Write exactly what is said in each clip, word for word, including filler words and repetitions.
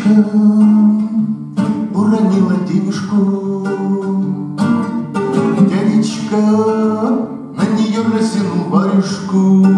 девочка уронила денежку. Дядечка на нее разинул варежку.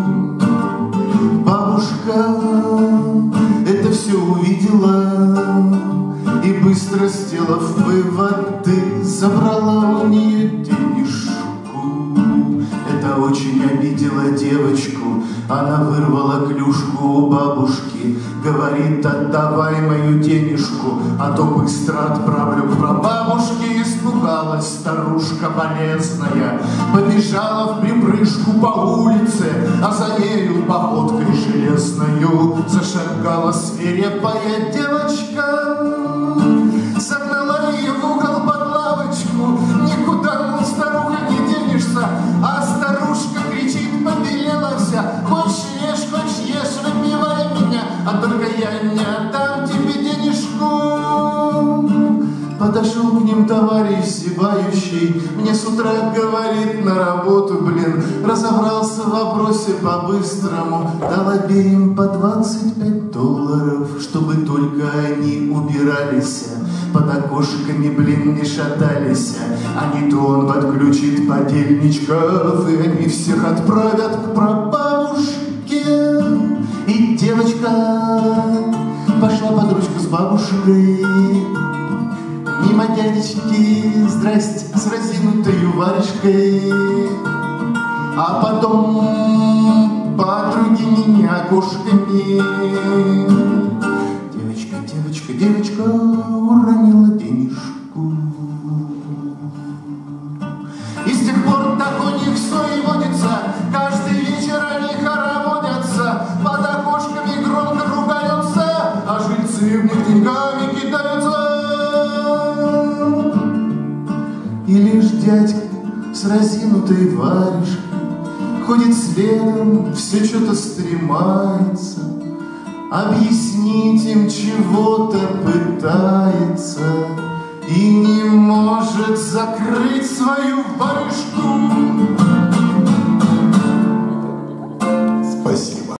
Бабушка это все увидела и, быстро сделав выводы, забрала у нее денежку. Это очень обидело девочку. Она вырвала клюшку у бабушки, говорит: отдавай мою денежку, а то быстро отправлю к прабабушке. Испугалась старушка болезная, побежала в припрыжку по улице, а за нею походкой железною зашагала свирепая девочка. Загнала ее в угол под лавочку. Никуда, мол, старуха, не денешься. А старушка кричит, побелела вся: хочешь ешь, хочешь ешь, выпивай меня, а только я не отдам тебе денежку. Подошел к ним товарищ зевающий, мне с утра говорит: на работу, блин. Разобрался в вопросе по-быстрому, дал обеим по двадцать пять долларов, чтобы только они убирались, под окошками, блин, не шатались. А не то он подключит подельничков, и они всех отправят к прабабушке. И девочка пошла под ручку с бабушкой мимо дядечки, здрасте, с разинутою варежкой. А потом по другими окошками девочка, девочка, девочка уронила денежку. И с тех пор так у них все и водится. Каждый вечер они хороводятся, под окошками громко ругаются, а жильцы в них деньгами кидаются. И лишь дядька с разинутой варежкой ходит следом, все что-то стремается, объяснить им чего-то пытается и не может закрыть свою варежку.